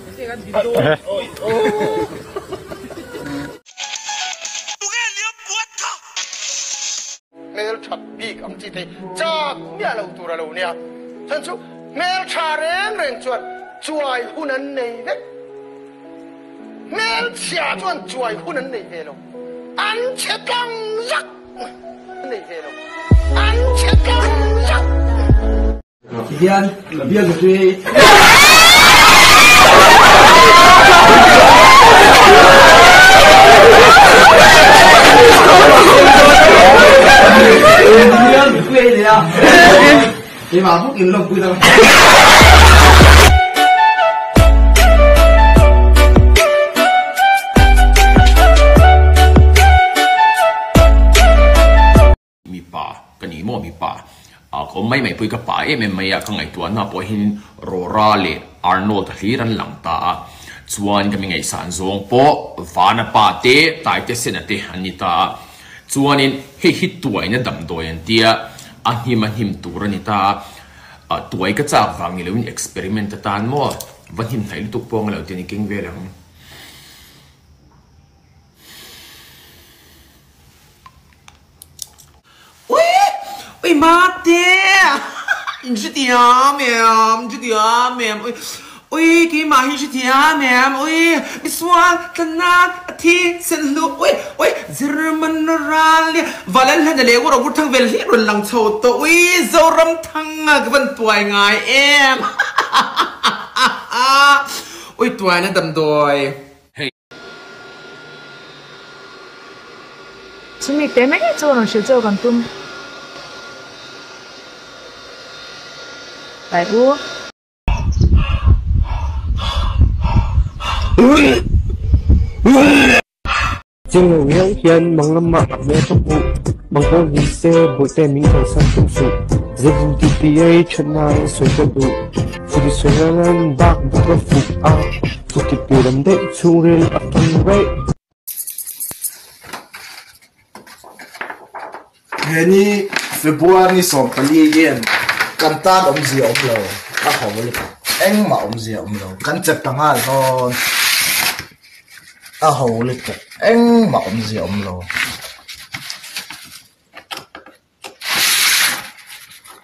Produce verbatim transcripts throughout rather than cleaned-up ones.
mel thap big am chi te cha kumya lo tura lo nia chan chu mel cha reng reng chuan chuai hunan nei ve mel chia chuan chuai hunan nei ve lo an che kang yak nei ve lo an che kang yak Bian bian rồi quê gì à? Thì mà phúc in lông quê đâu? Mi pa, cái gì mà mi pa? À, có mấy mấy bữa cái pa em em mấy à, cái ngày tuần na bữa hin Rorale Arnold thì ran lăng ta, chuan cái ngày sản zong po, vana pa te, tai te sen te anita. Chuanin hei hi tuai na dam doi an tia a him a him tur ani ta a tuai ka chak wang ni lewin experiment ta tan mo van him thai tu pong lo tin king ve lang ui ui mate in chi tia mem chi tia mem ui ui ki ma hi chi tia mem ui mi swal tanat thi sen lu ui ui German rally valan han le wo thang vel hi run lang chho to ui zoram thang a ban tuai ngai em ui tuai na dam doi Sumi teme ke zo no shi zo kan tum Bai bu Chừng ngưỡng hiền bằng lâm mạc mẹ trong vụ bằng con vì xe bội tên mình thời gian trong sự giờ vùng tê pê a chân nàng xoay cho đủ phụ đi xoay ra lên bạc bạc và phụ à phụ tê pê đâm đệ chung rê ập thằng rê Heni February som pali yen kan tan om zi om lo a ho le eng ma om zi om lo kan chep tangal non a ho le eng ma om zi om lo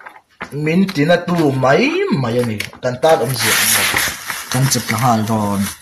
min tina tu mai mai ani kan tan om zi om lo kan chep tangal non